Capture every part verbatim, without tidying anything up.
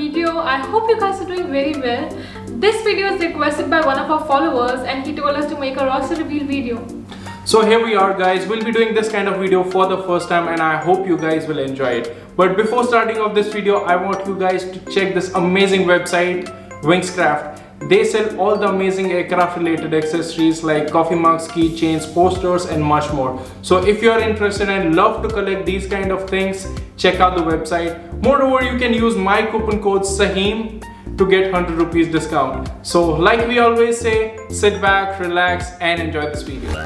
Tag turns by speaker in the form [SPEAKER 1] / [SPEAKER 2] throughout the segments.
[SPEAKER 1] video. I hope you guys are doing very well. This video is requested by one of our followers and he told us to make a roster reveal video.
[SPEAKER 2] So here we are guys, we'll be doing this kind of video for the first time and I hope you guys will enjoy it. But before starting off this video, I want you guys to check this amazing website, Wingscraft. They sell all the amazing aircraft related accessories like coffee mugs, keychains, posters and much more. So if you are interested and love to collect these kind of things, check out the website. Moreover, you can use my coupon code Saheem to get one hundred rupees discount. So like we always say, sit back, relax and enjoy this video.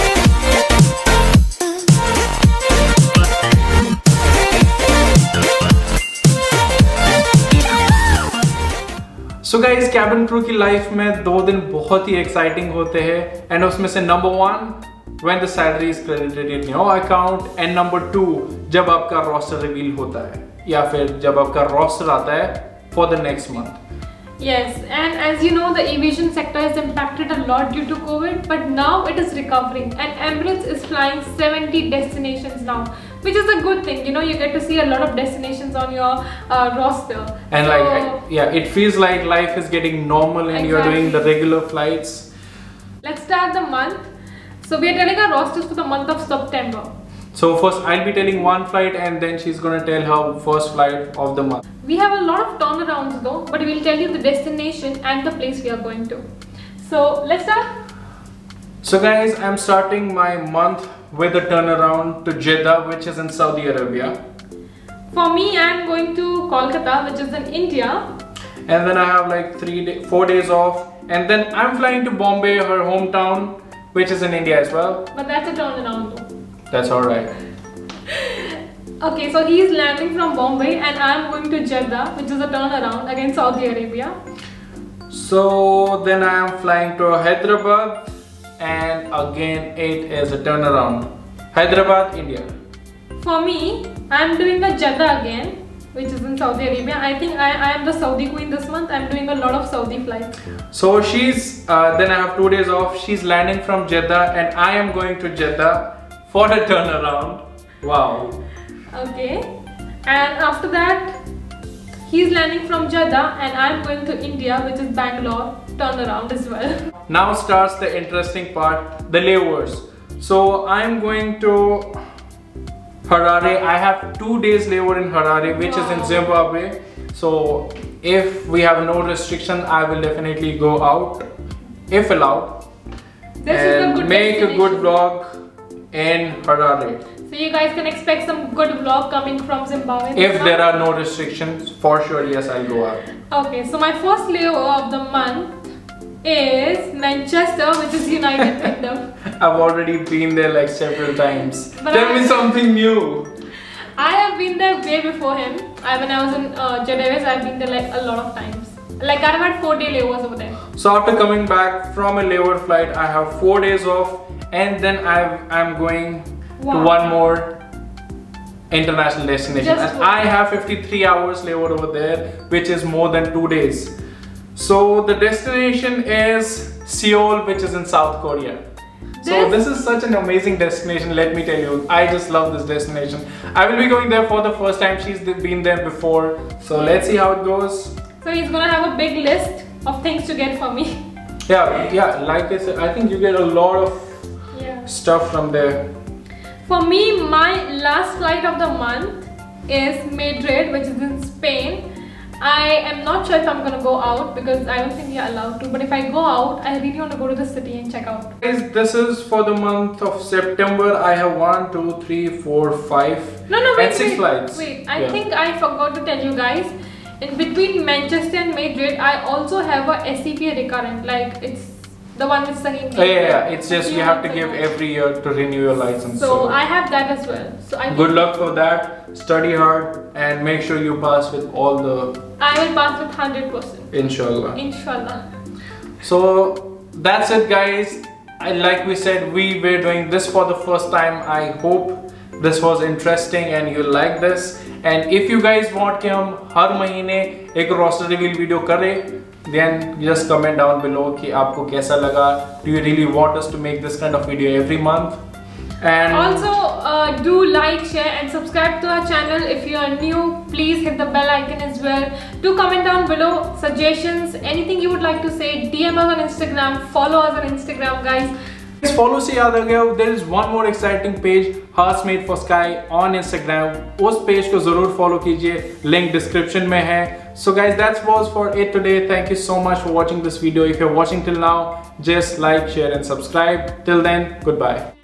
[SPEAKER 2] So guys, cabin crew की life में दो दिन बहुत ही exciting होते हैं and उसमें से number one when the salary is credited in your account and number two जब आपका roster reveal होता है या फिर जब आपका roster आता है for the next month.
[SPEAKER 1] Yes, and as you know, the aviation sector is impacted a lot due to COVID, but now it is recovering and Emirates is flying seventy destinations now, which is a good thing. You know, you get to see a lot of destinations on your uh, roster.
[SPEAKER 2] And
[SPEAKER 1] so,
[SPEAKER 2] like, yeah, it feels like life is getting normal and exactly. You're doing the regular flights.
[SPEAKER 1] Let's start the month. So we are telling our rosters for the month of September.
[SPEAKER 2] So first I'll be telling one flight and then she's gonna tell her first flight of the month.
[SPEAKER 1] We have a lot of turnarounds though, but we'll tell you the destination and the place we are going to. So let's start.
[SPEAKER 2] So guys, I'm starting my month with a turnaround to Jeddah, which is in Saudi Arabia.
[SPEAKER 1] For me, I'm going to Kolkata, which is in India.
[SPEAKER 2] And then I have like three, day, four days off. And then I'm flying to Bombay, her hometown, which is in India as well.
[SPEAKER 1] But that's a turnaround though.
[SPEAKER 2] That's alright.
[SPEAKER 1] Okay, so he's landing from Bombay and I'm going to Jeddah, which is a turnaround again Saudi Arabia.
[SPEAKER 2] So then I am flying to Hyderabad and again it is a turnaround. Hyderabad, India.
[SPEAKER 1] For me, I'm doing a Jeddah again, which is in Saudi Arabia. I think I, I am the Saudi queen this month. I'm doing a lot of Saudi flights.
[SPEAKER 2] So she's, uh, then I have two days off. She's landing from Jeddah and I am going to Jeddah for the turnaround. Wow.
[SPEAKER 1] Okay. And after that, he's landing from Jeddah and I'm going to India, which is Bangalore, turnaround as well.
[SPEAKER 2] Now starts the interesting part, the layovers. So I'm going to Harare. I have two days layover in Harare, which wow. is in Zimbabwe. So if we have no restriction, I will definitely go out, if allowed,
[SPEAKER 1] this
[SPEAKER 2] and
[SPEAKER 1] is a good
[SPEAKER 2] make a good vlog in Harare.
[SPEAKER 1] So you guys can expect some good vlog coming from Zimbabwe.
[SPEAKER 2] If there are no restrictions, for sure, yes, I'll go out.
[SPEAKER 1] Okay, so my first layover of the month is Manchester, which is United Kingdom.
[SPEAKER 2] I've already been there like several times.
[SPEAKER 1] But
[SPEAKER 2] Tell
[SPEAKER 1] I,
[SPEAKER 2] me something new.
[SPEAKER 1] I have been there way before him. I, when I was in uh, Jeddah, I've been there like a lot of times. Like I've had four day layovers over there.
[SPEAKER 2] So after coming back from a layover flight, I have four days off and then I've, I'm going wow. to one more international destination. And I have fifty-three hours layover over there, which is more than two days. So the destination is Seoul, which is in South Korea. This so this is such an amazing destination, let me tell you. I just love this destination. I will be going there for the first time. She's been there before. So let's see how it goes.
[SPEAKER 1] So he's gonna have a big list of things to get for me.
[SPEAKER 2] Yeah, yeah, like I said, I think you get a lot of yeah. stuff from there.
[SPEAKER 1] For me, my last flight of the month is Madrid, which is in Spain. I am not sure if I'm gonna go out because I don't think we are allowed to, but if I go out, I really want to go to the city and check out.
[SPEAKER 2] Guys, this is for the month of September. I have one, two, three, four, five,
[SPEAKER 1] no, no, wait,
[SPEAKER 2] and six
[SPEAKER 1] wait,
[SPEAKER 2] flights.
[SPEAKER 1] Wait, I
[SPEAKER 2] yeah.
[SPEAKER 1] think I forgot to tell you guys. In between Manchester and Madrid, I also have a S C P A recurrent, like it's the one with Saheem.
[SPEAKER 2] Oh, yeah, yeah, it's just you have to give every year to renew your license.
[SPEAKER 1] So, so. I have that as well. So I
[SPEAKER 2] good luck for that. Study hard and make sure you pass with all the.
[SPEAKER 1] I will pass with one hundred percent.
[SPEAKER 2] Inshallah.
[SPEAKER 1] Inshallah.
[SPEAKER 2] So that's it, guys. I like we said we were doing this for the first time. I hope this was interesting and you like this. And if you guys want कि हम हर महीने एक roster reveal video करें, then just comment down below कि आपको कैसा लगा. Do you really want us to make this kind of video every month? And
[SPEAKER 1] also uh, do like, share and subscribe to our channel. If you are new, please hit the bell icon as well. Do comment down below suggestions, anything you would like to say. D M us on Instagram, follow us on Instagram, guys.
[SPEAKER 2] Please follow Se Yaad Aa Gaya. There is one more exciting page, Hearts Made for Sky on Instagram. उस page को जरूर follow कीजिए, link description में है. So guys, that was for it today. Thank you so much for watching this video. If you're watching till now, just like, share and subscribe. Till then, goodbye.